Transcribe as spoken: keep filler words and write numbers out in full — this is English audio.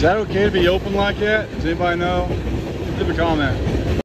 Is that okay to be open like that? Does anybody know? Leave a comment.